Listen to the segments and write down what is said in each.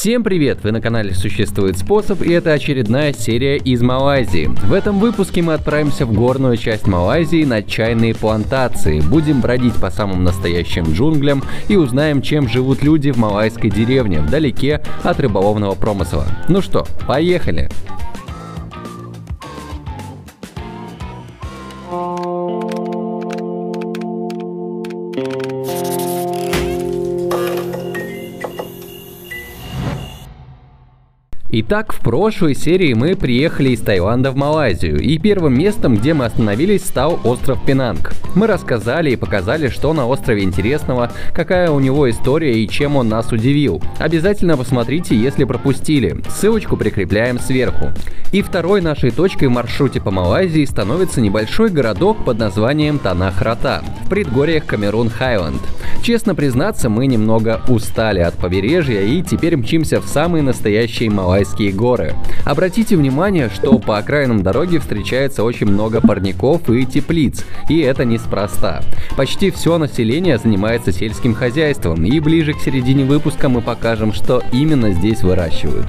Всем привет! Вы на канале «Существует способ», и это очередная серия из Малайзии. В этом выпуске мы отправимся в горную часть Малайзии на чайные плантации. Будем бродить по самым настоящим джунглям и узнаем, чем живут люди в малайской деревне, вдалеке от рыболовного промысла. Ну что, поехали! Итак, в прошлой серии мы приехали из Таиланда в Малайзию, и первым местом, где мы остановились, стал остров Пенанг. Мы рассказали и показали, что на острове интересного, какая у него история и чем он нас удивил. Обязательно посмотрите, если пропустили. Ссылочку прикрепляем сверху. И второй нашей точкой в маршруте по Малайзии становится небольшой городок под названием Танах-Рата в предгорьях Камерун-Хайленд. Честно признаться, мы немного устали от побережья и теперь мчимся в самые настоящие малайские горы. Обратите внимание, что по окраинам дороги встречается очень много парников и теплиц, и это неспроста. Почти все население занимается сельским хозяйством, и ближе к середине выпуска мы покажем, что именно здесь выращивают.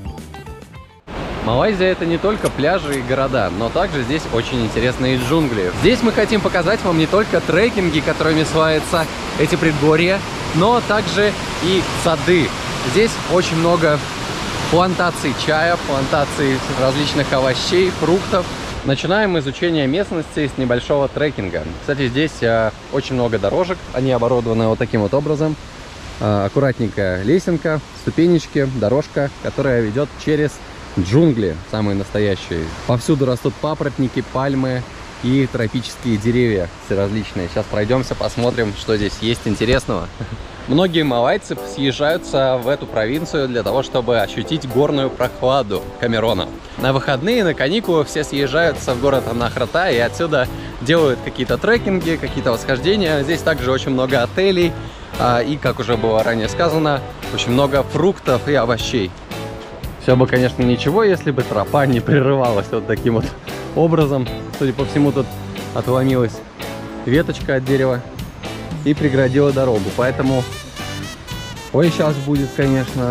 Малайзия — это не только пляжи и города, но также здесь очень интересные джунгли. Здесь мы хотим показать вам не только трекинги, которыми славятся эти предгорья, но также и сады. Здесь очень много плантаций чая, плантаций различных овощей, фруктов. Начинаем изучение местности с небольшого трекинга. Кстати, здесь очень много дорожек, они оборудованы вот таким вот образом. Аккуратненькая лесенка, ступенечки, дорожка, которая ведет через джунгли, самые настоящие. Повсюду растут папоротники, пальмы и тропические деревья всеразличные. Сейчас пройдемся, посмотрим, что здесь есть интересного. Многие малайцы съезжаются в эту провинцию для того, чтобы ощутить горную прохладу Камерона. На выходные, на каникулы все съезжаются в город Танах-Рата и отсюда делают какие-то трекинги, какие-то восхождения. Здесь также очень много отелей и, как уже было ранее сказано, очень много фруктов и овощей. Все бы, конечно, ничего, если бы тропа не прерывалась вот таким вот образом. Судя по всему, тут отломилась веточка от дерева и преградила дорогу. Поэтому... Ой, сейчас будет, конечно...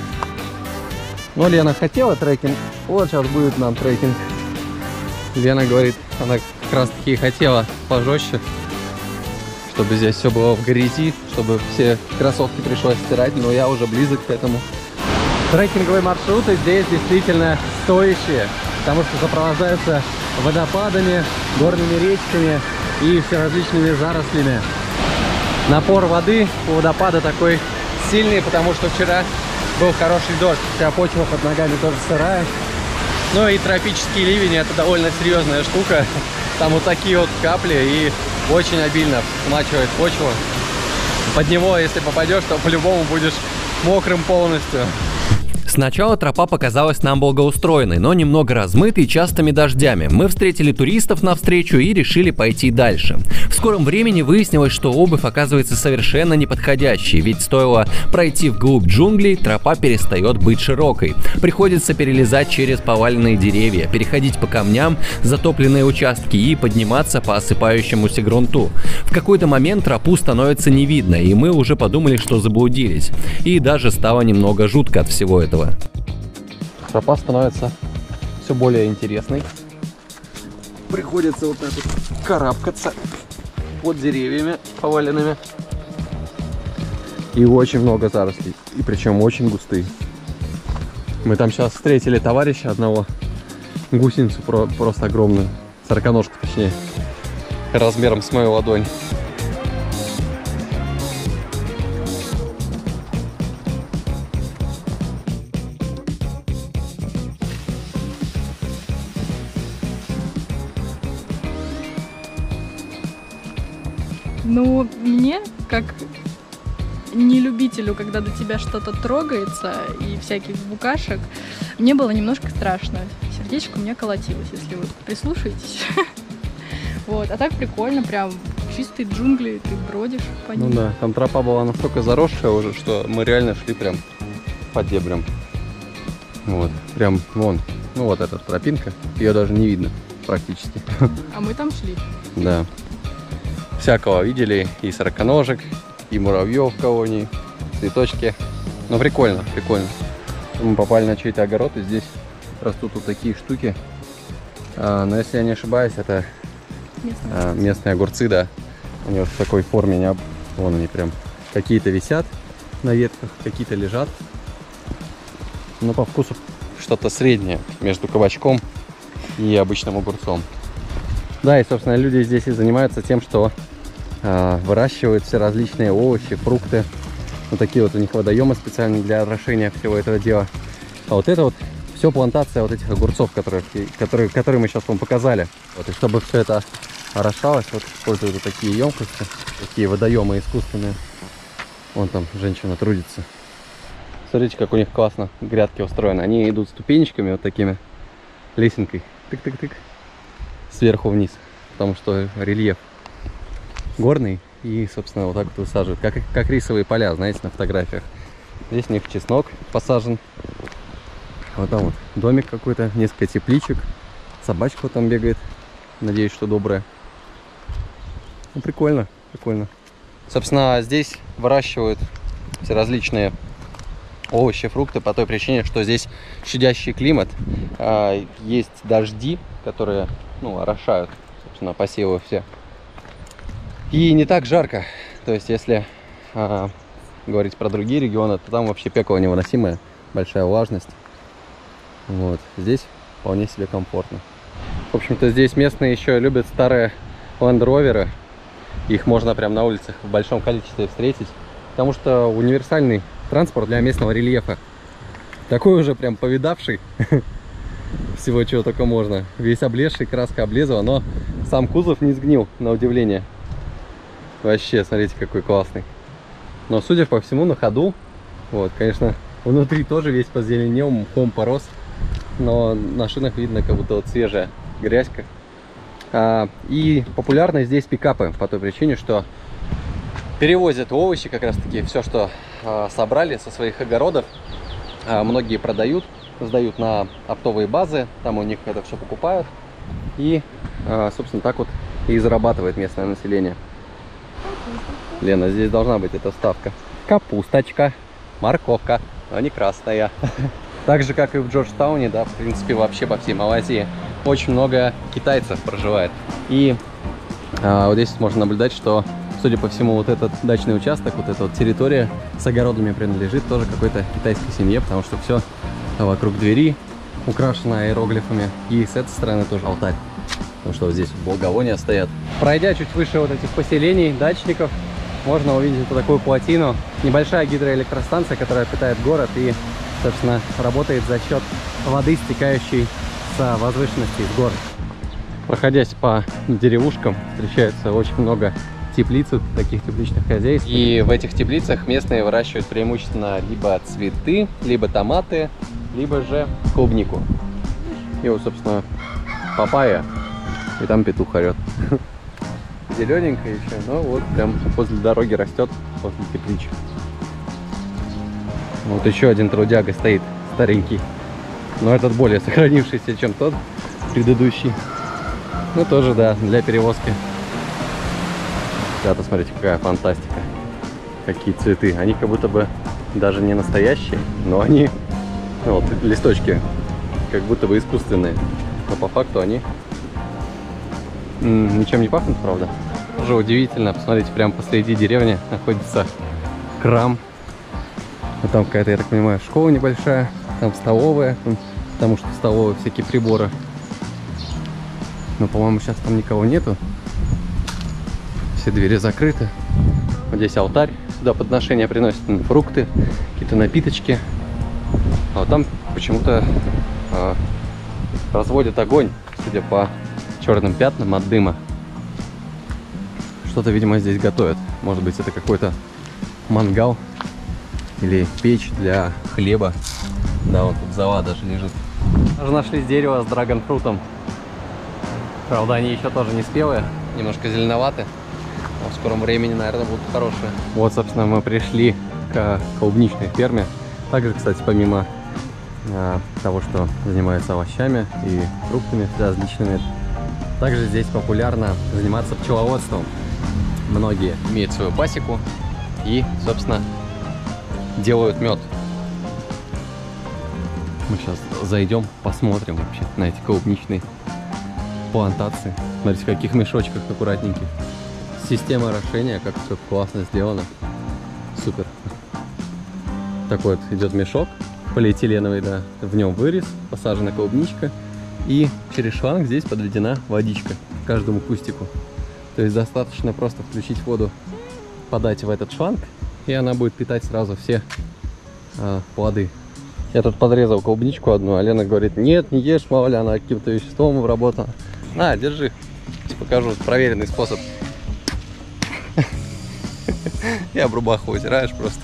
Ну, Лена хотела трекинг. Вот сейчас будет нам трекинг. Лена говорит, она как раз таки хотела пожестче, чтобы здесь все было в грязи, чтобы все кроссовки пришлось стирать, но я уже близок к этому. Трекинговые маршруты здесь действительно стоящие, потому что сопровождаются водопадами, горными речками и всеразличными зарослями. Напор воды у водопада такой сильный, потому что вчера был хороший дождь, вся почва под ногами тоже сырая. Ну и тропический ливень — это довольно серьезная штука. Там вот такие вот капли и очень обильно смачивает почву. Под него, если попадешь, то по-любому будешь мокрым полностью. Сначала тропа показалась нам благоустроенной, но немного размытой частыми дождями. Мы встретили туристов навстречу и решили пойти дальше. В скором времени выяснилось, что обувь оказывается совершенно неподходящей, ведь стоило пройти вглубь джунглей, тропа перестает быть широкой. Приходится перелезать через поваленные деревья, переходить по камням, затопленные участки и подниматься по осыпающемуся грунту. В какой-то момент тропу становится не видно, и мы уже подумали, что заблудились. И даже стало немного жутко от всего этого. Тропа становится все более интересной. Приходится вот так вот карабкаться под деревьями поваленными. И очень много зарослей, и причем очень густые. Мы там сейчас встретили товарища одного, гусеницу просто огромную, сороконожку точнее, размером с мою ладонь. Ну, мне, как не любителю, когда до тебя что-то трогается и всяких букашек, мне было немножко страшно. Сердечко у меня колотилось, если вы прислушаетесь. Вот, а так прикольно, прям чистые джунгли, ты бродишь по ним. Ну да, там тропа была настолько заросшая уже, что мы реально шли прям по дебрям. Вот, прям вон, ну вот эта тропинка, ее даже не видно практически. А мы там шли. Да. Всякого видели, и сороконожек, и муравьев в колонии, цветочки. Ну прикольно, прикольно. Мы попали на чей-то огород, и здесь растут вот такие штуки. Но если я не ошибаюсь, это местные огурцы, да. Они вот в такой форме, вон они прям. Какие-то висят на ветках, какие-то лежат. Но по вкусу что-то среднее между кабачком и обычным огурцом. Да, и, собственно, люди здесь и занимаются тем, что выращивают все различные овощи, фрукты. Вот такие вот у них водоемы специально для орошения всего этого дела. А вот это вот все плантация вот этих огурцов, которые мы сейчас вам показали. Вот, и чтобы все это орошалось, вот используют вот такие емкости, такие водоемы искусственные. Вон там женщина трудится. Смотрите, как у них классно грядки устроены. Они идут ступенечками вот такими, лесенкой. Тык-тык-тык. Сверху вниз. Потому что рельеф горный. И, собственно, вот так вот высаживают. Как рисовые поля, знаете, на фотографиях. Здесь у них чеснок посажен. Вот там вот домик какой-то, несколько тепличек. Собачка вот там бегает. Надеюсь, что добрая. Ну, прикольно, прикольно. Собственно, здесь выращивают все различные овощи, фрукты по той причине, что здесь щадящий климат. Есть дожди, которые, ну, орошают, собственно, посевы все. И не так жарко. То есть, если говорить про другие регионы, то там вообще пекло невыносимое, большая влажность. Вот. Здесь вполне себе комфортно. В общем-то, здесь местные еще любят старые Land Rover'ы. Их можно прям на улицах в большом количестве встретить. Потому что универсальный транспорт для местного рельефа. Такой уже прям повидавший. Всего чего только можно. Весь облезший, краска облезла, но сам кузов не сгнил, на удивление. Вообще, смотрите, какой классный. Но, судя по всему, на ходу. Вот, конечно, внутри тоже весь позеленел, мхом порос. Но на шинах видно, как будто вот свежая грязька. И популярны здесь пикапы по той причине, что перевозят овощи, как раз таки все, что собрали со своих огородов. Многие продают, сдают на оптовые базы, там у них это все покупают. И, собственно, так вот и зарабатывает местное население. Лена, здесь должна быть эта вставка. Капусточка, морковка, но не красная. Так же, как и в Джорджтауне, да, в принципе, вообще по всей Малайзии очень много китайцев проживает. И вот здесь можно наблюдать, что, судя по всему, вот этот дачный участок, вот эта вот территория с огородами принадлежит тоже какой-то китайской семье, потому что все вокруг двери украшено иероглифами. И с этой стороны тоже алтарь, потому что вот здесь благовония стоят. Пройдя чуть выше вот этих поселений, дачников, можно увидеть вот такую плотину. Небольшая гидроэлектростанция, которая питает город и, собственно, работает за счет воды, стекающей с возвышенности из гор. Проходясь по деревушкам, встречается очень много теплиц, таких тепличных хозяйств. И в этих теплицах местные выращивают преимущественно либо цветы, либо томаты, либо же клубнику. И вот, собственно, папайя, и там петух орет. Зелененькая еще, но вот прям возле дороги растет, возле тепличек. Вот еще один трудяга стоит, старенький. Но этот более сохранившийся, чем тот предыдущий. Ну тоже, да, для перевозки. Ребята, смотрите, какая фантастика. Какие цветы. Они как будто бы даже не настоящие, но они, ну, вот листочки, как будто бы искусственные. Но по факту они ничем не пахнут, правда. Тоже удивительно. Посмотрите, прямо посреди деревни находится храм. А там какая-то, я так понимаю, школа небольшая. Там столовая, потому что в столовой всякие приборы. Но, по-моему, сейчас там никого нету. Все двери закрыты. Вот здесь алтарь. Сюда подношения приносят фрукты, какие-то напиточки. А вот там почему-то разводят огонь, судя по черным пятнам от дыма. Что-то, видимо, здесь готовят. Может быть, это какой-то мангал или печь для хлеба. Да, вот тут зала даже лежит. Даже нашли дерево с драгонфрутом. Правда, они еще тоже не спелые, немножко зеленоваты. Но в скором времени, наверное, будут хорошие. Вот, собственно, мы пришли к клубничной ферме. Также, кстати, помимо того, что занимается овощами и фруктами различными, также здесь популярно заниматься пчеловодством. Многие имеют свою пасеку и, собственно, делают мед. Мы сейчас зайдем, посмотрим вообще на эти клубничные плантации. Смотрите, в каких мешочках аккуратненьких. Система орошения, как все классно сделано. Супер. Такой вот идет мешок полиэтиленовый, да. В нем вырез, посажена клубничка. И через шланг здесь подведена водичка к каждому кустику. То есть достаточно просто включить воду, подать в этот шланг, и она будет питать сразу все плоды. Я тут подрезал клубничку одну, а Лена говорит: нет, не ешь, мало ли она каким-то веществом обработана. На, держи, покажу проверенный способ. И об рубаху вытираешь просто.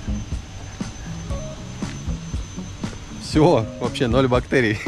Все, вообще 0 бактерий.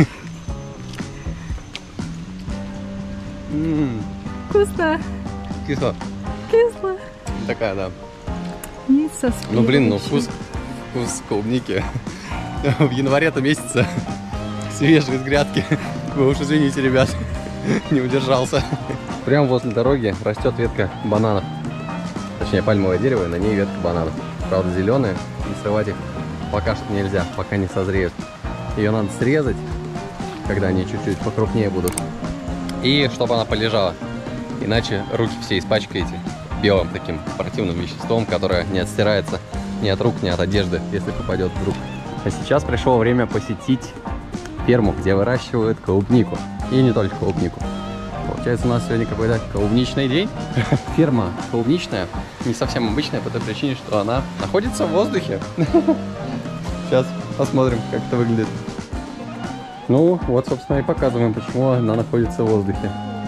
Вкусно. Кисло. Кисло. Такая, да. И со спелочью. Ну блин, ну вкус клубники в январе-то месяце свежий из грядки. Вы уж извините, ребят, не удержался. Прямо возле дороги растет ветка бананов. Точнее, пальмовое дерево, и на ней ветка бананов. Правда, зеленые, и срывать их пока что нельзя, пока не созреют. Ее надо срезать, когда они чуть-чуть покрупнее будут. И чтобы она полежала. Иначе руки все испачкаете белым таким противным веществом, которое не отстирается ни от рук, ни от одежды, если попадет вдруг. А сейчас пришло время посетить ферму, где выращивают клубнику. И не только клубнику. Получается, у нас сегодня какой-то клубничный день. Ферма клубничная, не совсем обычная, по той причине, что она находится в воздухе. Сейчас посмотрим, как это выглядит. Ну, вот, собственно, и показываем, почему она находится в воздухе.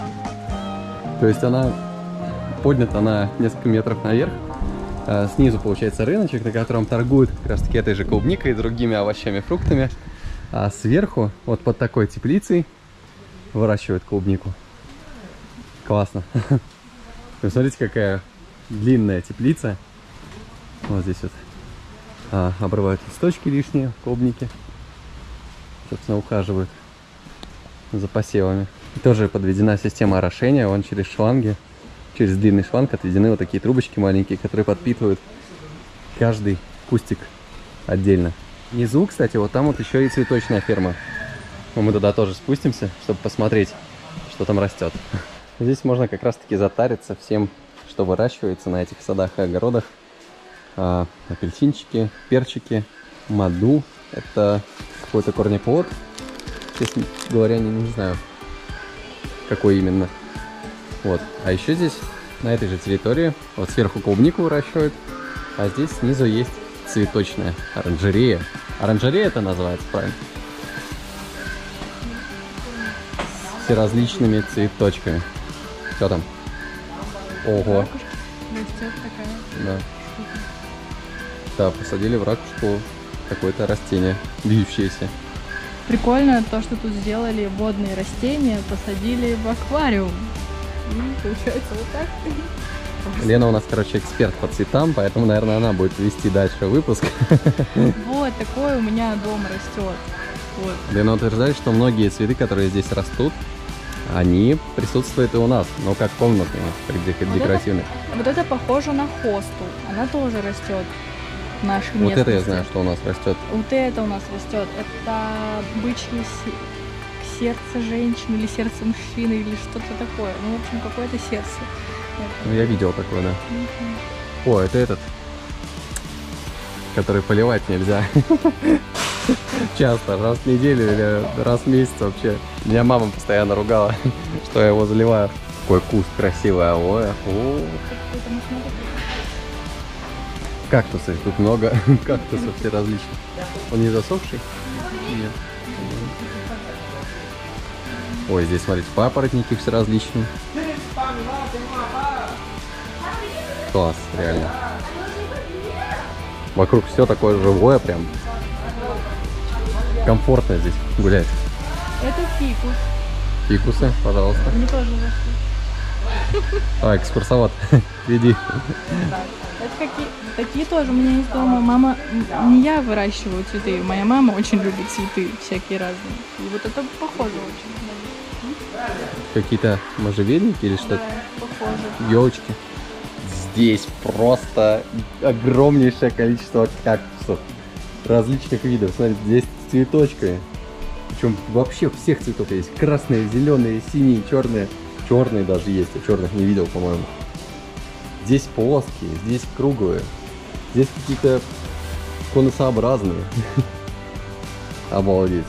То есть она поднята на несколько метров наверх. Снизу получается рыночек, на котором торгуют как раз таки этой же клубникой и другими овощами, фруктами. А сверху, вот под такой теплицей, выращивают клубнику. Классно. Посмотрите, какая длинная теплица. Вот здесь вот обрывают листочки лишние клубники. Собственно, ухаживают за посевами. И тоже подведена система орошения. Вон через шланги, через длинный шланг отведены вот такие трубочки маленькие, которые подпитывают каждый кустик отдельно. Внизу, кстати, вот там вот еще и цветочная ферма. Мы туда тоже спустимся, чтобы посмотреть, что там растет. Здесь можно как раз таки затариться всем, что выращивается на этих садах и огородах. Апельсинчики, перчики, маду. Это какой-то корнеплод. Честно говоря, не знаю, какой именно. Вот. А еще здесь, на этой же территории, вот сверху клубнику выращивают, а здесь снизу есть цветочная оранжерея. Оранжерея это называется, правильно? С различными цветочками. Что там? Ого. Растет такая. Да. Да, посадили в ракушку какое-то растение, вьющееся. Прикольно то, что тут сделали водные растения, посадили в аквариум. И получается вот так. Лена у нас, короче, эксперт по цветам, поэтому, наверное, она будет вести дальше выпуск. Вот, такое у меня дома растет. Вот. Лена утверждает, что многие цветы, которые здесь растут, они присутствуют и у нас, но как комнатные, как декоративные. Вот это похоже на хосту. Она тоже растет в нашей местности. Вот это я знаю, что у нас растет. Вот это у нас растет. Это бычье сердце женщины или сердце мужчины или что-то такое. Ну, в общем, какое-то сердце. Ну, я видел такое, да. О, это этот, который поливать нельзя. Часто, раз в неделю или раз в месяц вообще. Меня мама постоянно ругала, что я его заливаю. Какой куст красивый алоэ. Кактусы, тут много кактусов все различных. Он не засохший? Нет. Ой, здесь, смотрите, папоротники все различные. Класс, реально. Вокруг все такое живое прям. Комфортно здесь гулять. Это фикус. Фикусы, пожалуйста. Мне тоже зашли. А, экскурсовод, веди. Это такие тоже у меня есть дома. Мама, не я выращиваю цветы, моя мама очень любит цветы всякие разные. И вот это похоже очень. Какие-то можжевельники или что-то? Да, похоже. Елочки. Здесь просто огромнейшее количество кактусов различных видов. Смотрите, здесь с цветочками. Причем вообще всех цветов есть. Красные, зеленые, синие, черные. Черные даже есть, а черных не видел, по-моему. Здесь плоские, здесь круглые. Здесь какие-то конусообразные. Обалдеть.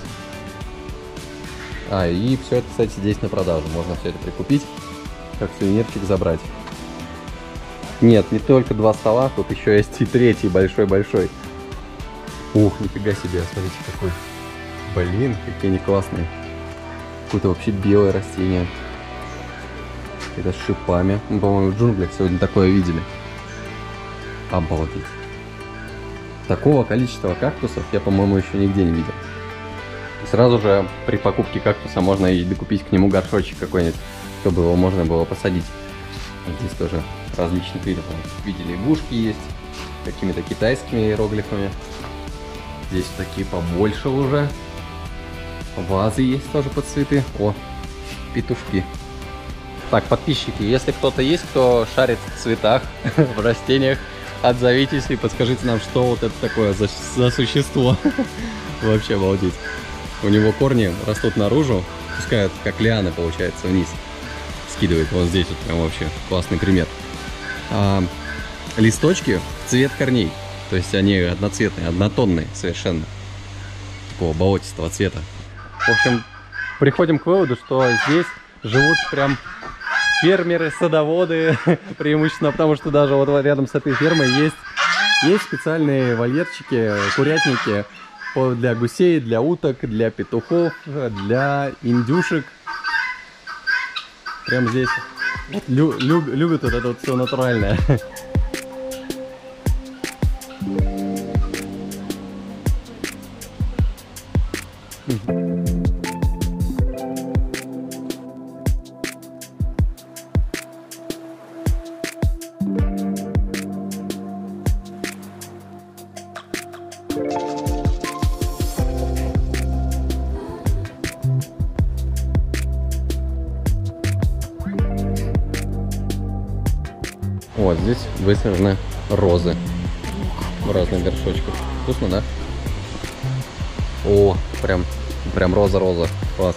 И все это, кстати, здесь на продажу. Можно все это прикупить, как сувенирчик забрать. Нет, не только 2 стола, тут еще есть и 3-й большой-большой. Ух, нифига себе, смотрите какой. Блин, какие они классные. Какое-то вообще белое растение. Это с шипами. Мы, по-моему, в джунглях сегодня такое видели. Обалдеть. Такого количества кактусов я, по-моему, еще нигде не видел. И сразу же при покупке кактуса можно и докупить к нему горшочек какой-нибудь, чтобы его можно было посадить. Здесь тоже различных видов. Видели, игрушки есть, какими-то китайскими иероглифами. Здесь такие побольше уже. Вазы есть тоже под цветы. О, петушки. Так, подписчики, если кто-то есть, кто шарит в цветах, в растениях, отзовитесь и подскажите нам, что вот это такое за существо. Вообще обалдеть. У него корни растут наружу, пускают как лианы, получается, вниз. Скидывает вот здесь вот прям вообще классный пример. Листочки цвет корней. То есть они одноцветные, однотонные совершенно. Такого болотистого цвета. В общем, приходим к выводу, что здесь живут прям фермеры, садоводы. Преимущественно потому, что даже вот рядом с этой фермой есть специальные вольерчики, курятники для гусей, для уток, для петухов, для индюшек. Прям здесь любят вот это вот все натуральное. Вот здесь высажены розы в разных горшочках. Вкусно, да? О, прям роза-роза. Класс.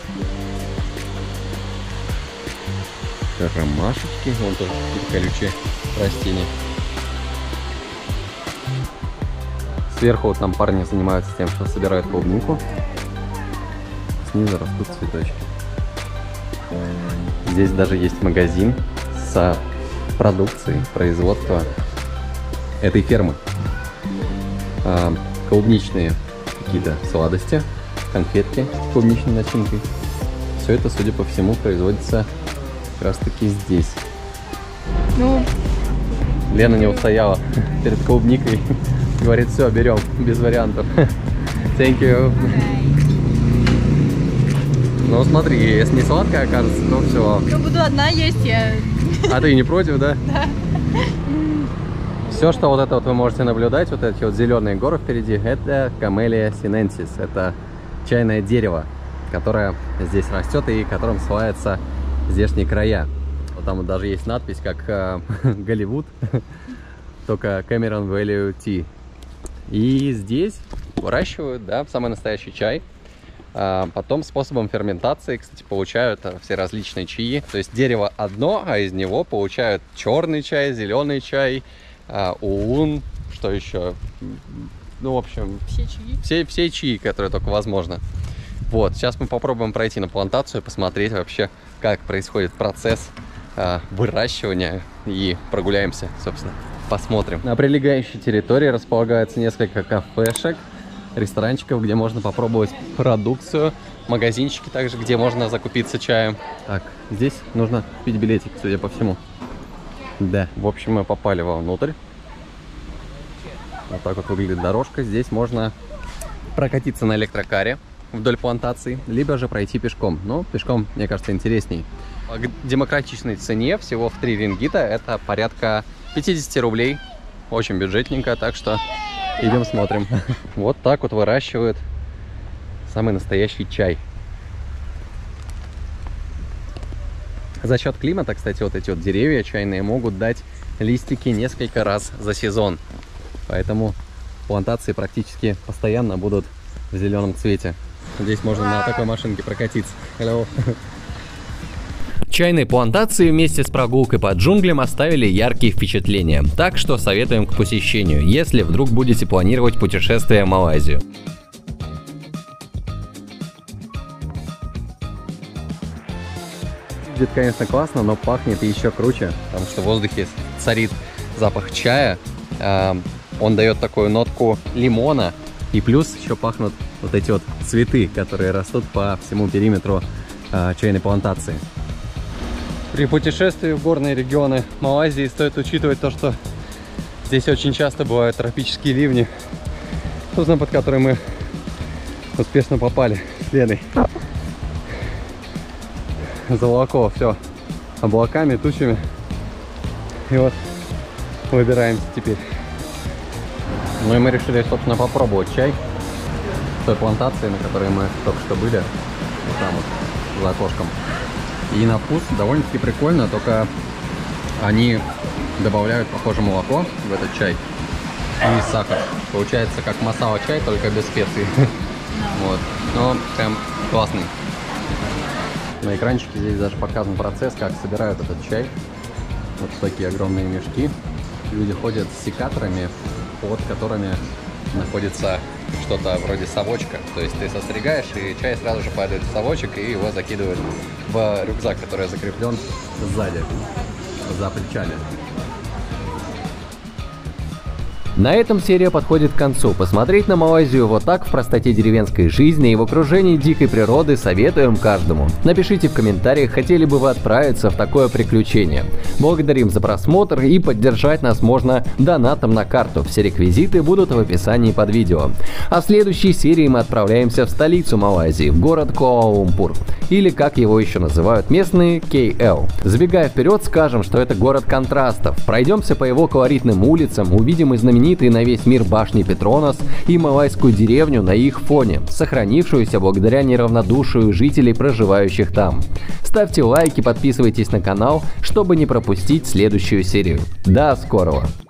Ромашечки. Вон тоже какие-то колючие растения. Сверху вот там парни занимаются тем, что собирают клубнику. Снизу растут цветочки. Здесь даже есть магазин с продукцией, производства этой фермы. Клубничные какие-то сладости, конфетки с клубничной начинкой. Все это, судя по всему, производится как раз таки здесь. Ну, Лена не устояла перед клубникой. Говорит, все, берем, без вариантов. Thank you. Ну смотри, если не сладкая окажется, то все. я буду одна есть, я... А ты не против, да? Да. Все, что вот это вот вы можете наблюдать, вот эти вот зеленые горы впереди, это Камелия синенсис. Это чайное дерево, которое здесь растет и которым славятся здешние края. Вот там вот даже есть надпись, как Голливуд, только Cameron Value Tea. И здесь выращивают, да, самый настоящий чай. Потом способом ферментации, кстати, получают все различные чаи. То есть дерево одно, а из него получают черный чай, зеленый чай, улун, что еще? Ну, в общем, все чаи, которые только возможно. Вот, сейчас мы попробуем пройти на плантацию, посмотреть вообще, как происходит процесс выращивания, и прогуляемся, собственно, посмотрим. На прилегающей территории располагается несколько кафешек, ресторанчиков, где можно попробовать продукцию, магазинчики также, где можно закупиться чаем. Так, здесь нужно купить билетик, судя по всему. Да, в общем, мы попали вовнутрь. Вот так вот выглядит дорожка. Здесь можно прокатиться на электрокаре вдоль плантации, либо же пройти пешком. Но пешком, мне кажется, интересней. К демократичной цене, всего в 3 рингита, это порядка 50 рублей. Очень бюджетненько, так что идем смотрим. Вот так вот выращивают самый настоящий чай. За счет климата, кстати, вот эти вот деревья чайные могут дать листики несколько раз за сезон. Поэтому плантации практически постоянно будут в зеленом цвете. Здесь можно на такой машинке прокатиться. Hello. Чайные плантации вместе с прогулкой по джунглям оставили яркие впечатления, так что советуем к посещению, если вдруг будете планировать путешествие в Малайзию. Выглядит, конечно, классно, но пахнет еще круче, потому что в воздухе царит запах чая. Он дает такую нотку лимона, и плюс еще пахнут вот эти вот цветы, которые растут по всему периметру чайной плантации. При путешествии в горные регионы Малайзии стоит учитывать то, что здесь очень часто бывают тропические ливни, собственно, под которые мы успешно попали с Леной. Заволокло все облаками, тучами. И вот выбираемся теперь. Ну и мы решили, собственно, попробовать чай с той плантации, на которой мы только что были, вот там вот, за окошком. И на вкус довольно-таки прикольно, только они добавляют, похоже, молоко в этот чай и сахар. Получается как масала чай, только без специй. Вот. Но прям классный. На экранчике здесь даже показан процесс, как собирают этот чай. Вот такие огромные мешки. Люди ходят с секаторами, под которыми находится что-то вроде совочка. То есть ты состригаешь, и чай сразу же падает в совочек, и его закидывают в рюкзак, который закреплен сзади, за плечами. На этом серия подходит к концу. Посмотреть на Малайзию вот так в простоте деревенской жизни и в окружении дикой природы советуем каждому. Напишите в комментариях, хотели бы вы отправиться в такое приключение. Благодарим за просмотр, и поддержать нас можно донатом на карту. Все реквизиты будут в описании под видео. А в следующей серии мы отправляемся в столицу Малайзии, в город Куала-Лумпур. Или, как его еще называют местные, KL. Забегая вперед, скажем, что это город контрастов. Пройдемся по его колоритным улицам, увидим и знаменитые на весь мир башни Петронас и малайскую деревню на их фоне, сохранившуюся благодаря неравнодушию жителей, проживающих там. Ставьте лайки, подписывайтесь на канал, чтобы не пропустить следующую серию. До скорого!